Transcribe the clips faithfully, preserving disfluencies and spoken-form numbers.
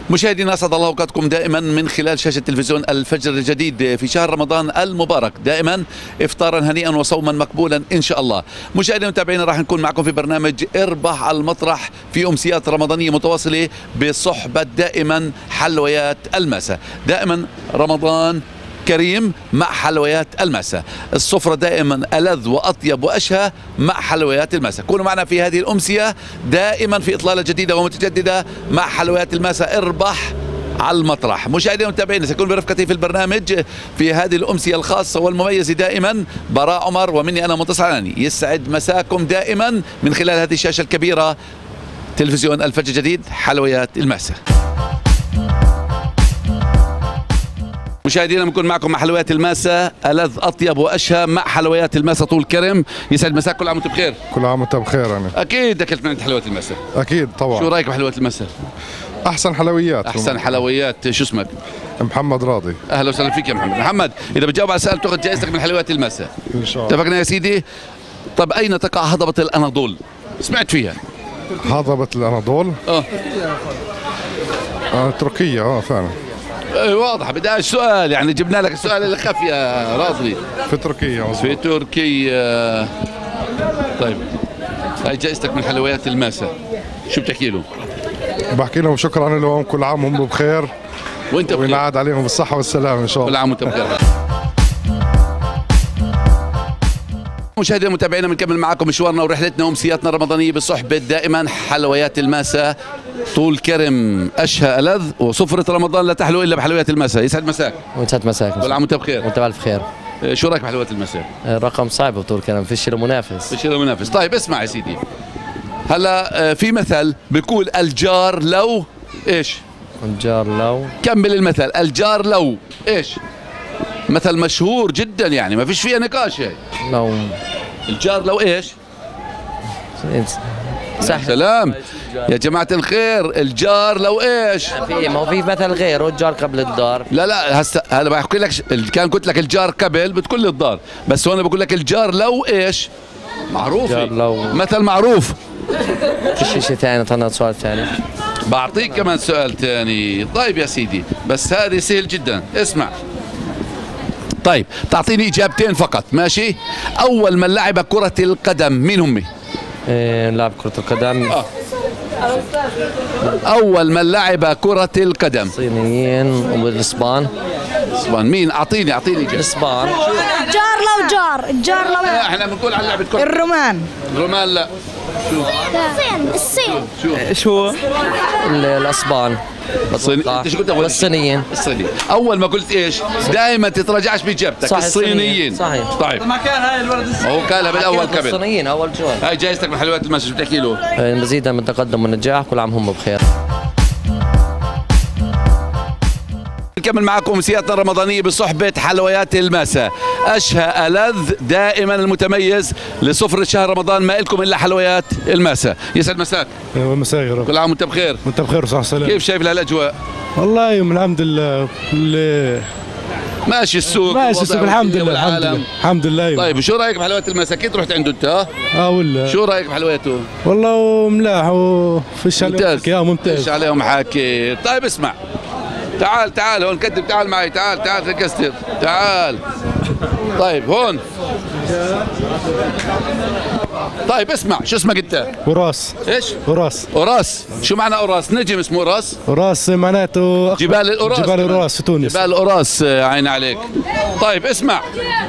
مشاهدينا اسعد الله اوقاتكم دائما من خلال شاشه تلفزيون الفجر الجديد في شهر رمضان المبارك، دائما افطارا هنيئا وصوما مقبولا ان شاء الله. مشاهدينا المتابعين راح نكون معكم في برنامج اربح المطرح في امسيات رمضانيه متواصله بصحبه دائما حلويات المساء. دائما رمضان كريم مع حلويات المساء، السفرة دائما ألذ وأطيب وأشهى مع حلويات المساء. كونوا معنا في هذه الأمسية دائما في إطلالة جديدة ومتجددة مع حلويات المساء. اربح على المطرح. مشاهدينا المتابعين سيكون برفقتي في البرنامج في هذه الأمسية الخاصة والمميزة دائما براء عمر، ومني أنا منتصر عناني. يسعد مساكم دائما من خلال هذه الشاشة الكبيرة تلفزيون الفجر الجديد حلويات المساء. مشاهدينا بنكون معكم مع حلويات الماسة، ألذ أطيب وأشهى مع حلويات الماسة طول كرم. يسعد مساك، كل عام وانت بخير. كل عام وانت بخير. أنا أكيد أكلت من عند حلويات الماسة. أكيد طبعا. شو رأيك بحلويات الماسة؟ أحسن حلويات. أحسن حلويات. شو اسمك؟ محمد راضي. أهلا وسهلا فيك يا محمد. محمد إذا بتجاوب على سؤال تأخذ جائزتك من حلويات الماسة إن شاء الله. اتفقنا يا سيدي؟ طب أين تقع هضبة الأناضول؟ سمعت فيها؟ هضبة الأناضول؟ اه آه تركيا. اه فعلا. ايه واضح. بداش سؤال يعني جبنا لك السؤال اللي خف يا راضي. في تركيا مصر. في تركيا. طيب هاي جائزتك من حلويات الماسة، شو بتحكي له؟ بحكي لهم شكرا لهم، كل عام هم بخير وانت بخير وينعاد عليهم بالصحة والسلامة ان شاء الله. كل عام وانت بخير. مشاهدينا المتابعين بنكمل معكم مشوارنا ورحلتنا وامسياتنا الرمضانيه بصحبه دائما حلويات الماسة طول كرم، اشهى ألذ، وسفرة رمضان لا تحلو الا بحلويات الماسة. يسعد مساك. ويسعد مساك. كل عام وانت بخير. وانت بالف خير. شو رايك بحلويات الماسة؟ رقم صعب بطول كرم، فيش له منافس. فيش له منافس. طيب اسمع يا سيدي، هلا في مثل بيقول الجار لو ايش؟ الجار لو. كمل المثل. الجار لو ايش؟ مثل مشهور جدا يعني ما فيش فيها نقاش. هيك لو الجار لو ايش؟ صح. سلام يا جماعة الخير. الجار لو ايش؟ في ما هو في مثل غيره، الجار قبل الدار. لا لا هسه هلا بحكي لك. كان قلت لك الجار قبل بتقول لي الدار، بس هون بقول لك الجار لو ايش؟ معروف. الجار لو مثل معروف. في شيء ثاني؟ طلعنا سؤال ثاني. بعطيك كمان سؤال ثاني. طيب يا سيدي بس هذه سهل جدا. اسمع. طيب تعطيني اجابتين فقط ماشي؟ اول من لعب كرة القدم مين هم؟ إيه لاعب كرة القدم. آه. اول من لعب كرة القدم. الصينيين والاسبان. اسبان مين؟ اعطيني اعطيني اجابة. الاسبان. الجار لو جار. الجار لو احنا بنقول عن لعبة كرة الرومان. الرومان لا. الصين. الصين. شو؟ شو؟ الاسبان. الصيني. انت شو قلت اول؟ الصينيين. الصينيين. اول ما قلت ايش؟ دائما تتراجعش باجابتك. صحيح. الصينيين. صحيح. طيب ما كان هاي الولد هو قالها بالاول قبل. الصينيين اول جول. هاي جائزتك من حلويات المسجد، شو بتحكي له؟ مزيدا من التقدم والنجاح، كل عام هم بخير. نكمل معكم امسياتنا الرمضانيه بصحبه حلويات الماسة، اشهى ألذ دائما المتميز لسفرة شهر رمضان. ما لكم الا حلويات الماسة. يسعد مساك. ايوه مساك. كل عام وانت بخير. وانت بخير وصحة وسلامة. كيف شايف الاجواء؟ والله الحمد لله كل ماشي السوق. ماشي السوق الحمد لله. الحمد لله الحمد لله. طيب وشو رايك بحلويات الماسة؟ اكيد رحت عنده انت ها؟ اه ولا شو رايك بحلوياته؟ والله ملاح وفيش عليهم حكي. اه ممتاز. فيش عليهم حكي. طيب اسمع، تعال تعال هون كذب. تعال معي. تعال تعال تكستر. تعال. طيب هون. طيب اسمع، شو اسمك انت؟ وراس. ايش؟ وراس. اوراس. شو معنى اوراس؟ نجم اسمه اوراس. وراس معناته جبال الاوراس. جبال الاوراس في تونس. جبال الاوراس. عين عليك. طيب اسمع،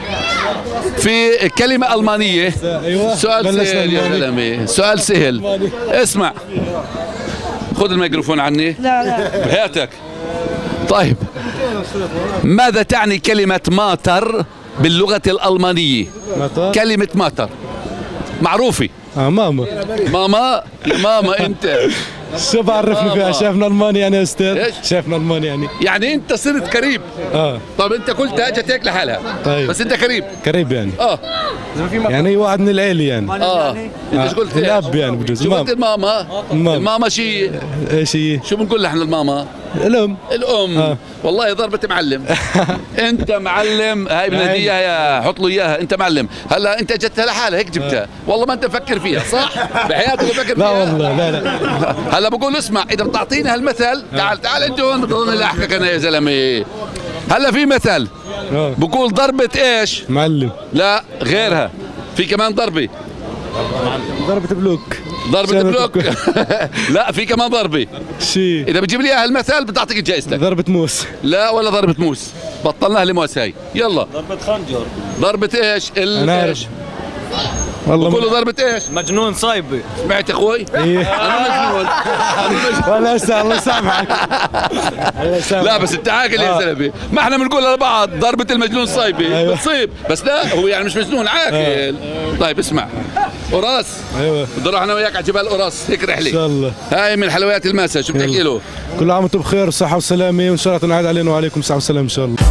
في كلمة ألمانية. ايوه سؤال سهل يا زلمة، سؤال سهل. اسمع، خذ الميكروفون عني. لا لا. بهاتك. طيب ماذا تعني كلمة ماتر باللغة الألمانية؟ ماتر. كلمة ماتر معروفة. اه ماما. ماما. ماما انت شو بعرفني فيها؟ شايفنا الماني يعني يا استاذ. ايش؟ شايفنا الماني يعني. يعني انت صرت قريب. اه طب انت قلت اجت هيك لحالها. طيب بس انت قريب. قريب يعني. اه يعني واحد من العيلة يعني. اه انت ايش قلت؟ الاب يعني بجوز. شو قلت الماما؟ الماما. الماما شيء. ايش هي؟ شو بنقول احنا الماما؟ الام الام آه. والله ضربة معلم. انت معلم، هاي من هدية يا حط له اياها، انت معلم. هلا انت جبتها لحالها هيك جبتها، والله ما انت مفكر فيها صح؟ بحياتك بفكر فيها؟ لا والله لا لا. هلا بقول اسمع، اذا بتعطيني هالمثل، تعال تعال انت هون بضلني لاحقك انا يا زلمه. هلا في مثل آه. بقول ضربة ايش؟ معلم. لا غيرها، في كمان ضربة. ضربة بلوك. ضربة بلوك. لا في كمان ضربة. شي. إذا بتجيب لي إياها المثل بتعطيك جائزتك. ضربة موس. لا ولا ضربة موس، بطلناها لموس هاي. يلا. ضربة خنجر. ضربة ايش؟ ال ايش؟ والله بقولوا ضربة ايش؟ مجنون صايبة. سمعت يا اخوي؟ إيه. انا مجنون. ولا هسه الله يسامحك. الله يسامحك. لا بس انت عاقل يا زلمه، ما احنا بنقول لبعض ضربة المجنون صايبة أيوة. بتصيب، بس لا هو يعني مش مجنون عاقل. طيب اسمع، قراص. ايوه بدي اروح انا وياك على جبال قراص هيك رحلة. ان شاء الله. هاي من حلويات الماسة، شو بتحكي له؟ كل عام وانتم بخير وصحة وسلامة، وان شاء الله تنعاد علينا وعليكم صحة وسلامة ان شاء الله.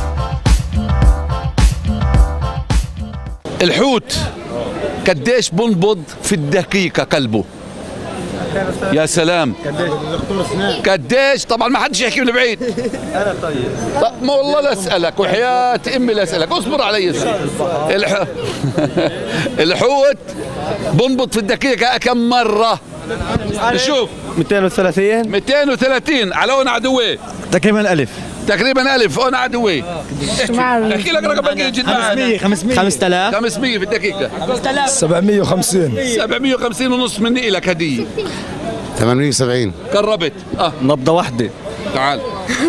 الحوت قديش بنبض في الدقيقة قلبه؟ يا سلام. قديش؟ طبعا ما حدش يحكي من بعيد. أنا طيب. طب ما والله لا اسالك وحياة امي لا اسالك، اصبر علي. الح... الحوت بنبض في الدقيقة كم مرة؟ شوف مئتين وثلاثين. مئتين وثلاثين على هون عدوي. تقريبا ألف. تقريبا ألف هون عدوي. احكي لك رقم بقي جد معنا. خمسمية. خمسة آلاف. خمسمية في الدقيقة. سبعمية وخمسين. سبعمية وخمسين ونص مني لك هدية. ثمانمية وسبعين. قربت. اه نبضة واحدة. تعال.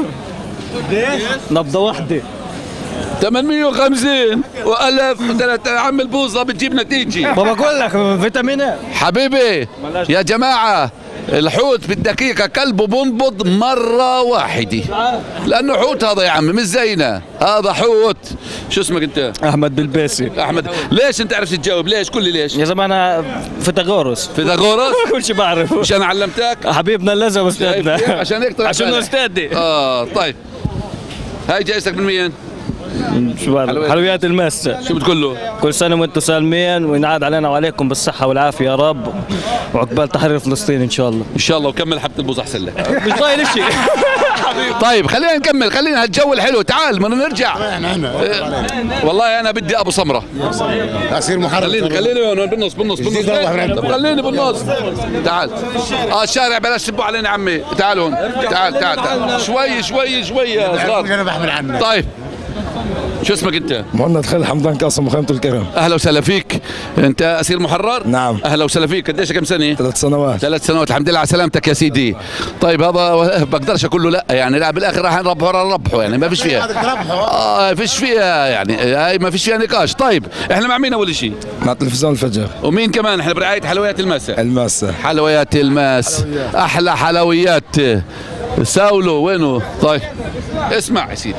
نبضة واحدة. ثمانمية وخمسين وألف وثلاثة. عم البوظة بتجيب نتيجة. ما بقول لك فيتامينات. حبيبي يا جماعة، الحوت بالدقيقة كلبه بنبض مرة واحدة، لأنه حوت هذا يا عم مش زينا، هذا حوت. شو اسمك أنت؟ أحمد بالباسي. أحمد. ليش أنت عرفت تجاوب؟ ليش؟ قل لي ليش؟ يا زلمة أنا فيثاغورس. فيثاغورس؟ كل شيء بعرف. مش أنا علمتك؟ حبيبنا اللزم أستاذنا. عشان هيك طلعت عشان بالك. أستاذي. آه طيب. هاي جايزتك من مين؟ شو بعرف؟ حلويات الماسة. شو بتقول له؟ كل سنة وانتم سالمين وينعاد علينا وعليكم بالصحة والعافية يا رب، وعقبال تحرير فلسطين إن شاء الله. إن شاء الله، وكمل حبة البوز أحسن لك. مش ضايل شيء. طيب خلينا نكمل، خلينا هالجو الحلو. تعال بدنا نرجع. والله أنا بدي أبو سمرة. أصير محرر. خليني خليني هون بالنص بالنص بالنص. طب خليني بالنص. تعال. اه الشارع بلاش تسبوا علينا عمي. تعال هون. تعال تعال تعال. شوي شوي شوي يا صغار. أنا بحمل عنك. طيب شو اسمك انت؟ مهند خالد حمدان قاسم مخيمة الكرم. اهلا وسهلا فيك. انت اسير محرر؟ نعم. اهلا وسهلا فيك. قديش كم سنه؟ ثلاث سنوات. ثلاث سنوات. الحمد لله على سلامتك يا سيدي. طيب هذا بقدرش اقول له لا يعني، لا بالاخر راح نربحه راح نربحه يعني، ما فيش فيها. اه فيش فيها يعني، هاي ما فيش فيها نقاش. طيب احنا مع مين اول شيء؟ مع تلفزيون الفجر. ومين كمان؟ احنا برعايه حلويات الماسة. الماسة. حلويات الماس. احلى حلويات. ساولو وينه؟ طيب اسمع يا سيدي.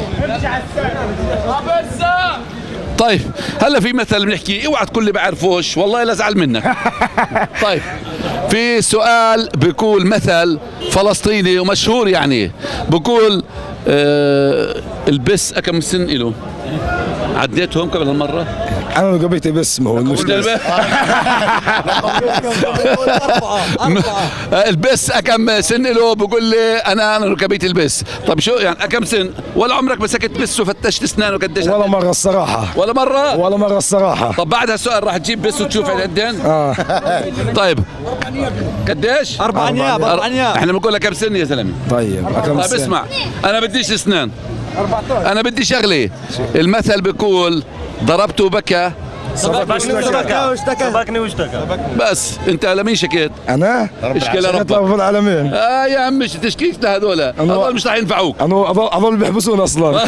طيب هلا في مثل بنحكي، اوعى تقول لي بعرفوش والله لا ازعل منك. طيب في سؤال بيقول مثل فلسطيني ومشهور يعني، بيقول آه البس كم سن له؟ عديتهم قبل هالمرة؟ انا قبيتي بس ما هو المشكلة. البس كم سن له؟ بقول لي انا انا ركبيت البس. طب شو يعني كم سن؟ ولا عمرك مسكت بس وفتشت اسنانه قديش؟ ولا مرة الصراحة. ولا مرة؟ ولا مرة الصراحة. طب بعد هالسؤال راح تجيب بس وتشوف قدين؟ اه. طيب قديش؟ أربع أنياب. أربع أنياب. احنا بنقول لك كم سن يا زلمه؟ طيب طيب اسمع، انا بديش اسنان، انا بدي شغله. المثل بيقول ضربته وبكى سبقني واشتكى. سبقني واشتكى. بس انت لمين شكيت؟ انا اشكي لربك. رب العالمين. اه يا عم مش تشكيك لهذول، هذول مش راح ينفعوك. انا اظل اظل بيحبسون اصلا.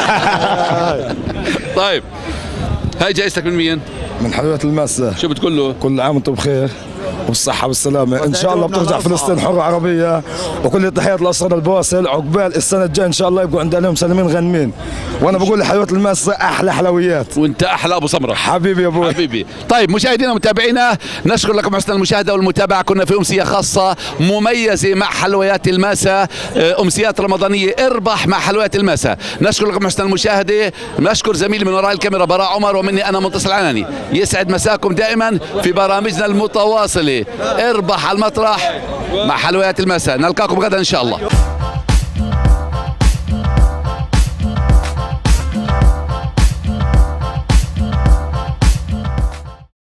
طيب هاي جايزتك من مين؟ من حلويات الماسة. شو بتقول له؟ كل عام وانتم بخير والصحة والسلامة، إن شاء الله بترجع فلسطين حرة عربية، وكل التحيات لأسرنا البواسل، عقبال السنة الجاية إن شاء الله يبقوا عند عليهم سالمين غنمين، وأنا بقول لحلويات الماسة أحلى حلويات. وأنت أحلى أبو سمرة. حبيبي يا أبوي. حبيبي. طيب مشاهدينا ومتابعينا، نشكر لكم حسن المشاهدة والمتابعة. كنا في أمسية خاصة مميزة مع حلويات الماسة، أمسيات رمضانية اربح مع حلويات الماسة. نشكر لكم حسن المشاهدة، نشكر زميلي من وراء الكاميرا براء عمر، ومني أنا منتصر عناني. يسعد مساكم دائما في برامجنا المتواصلة. اربح على المطرح مع حلويات المساء. نلقاكم غدا ان شاء الله.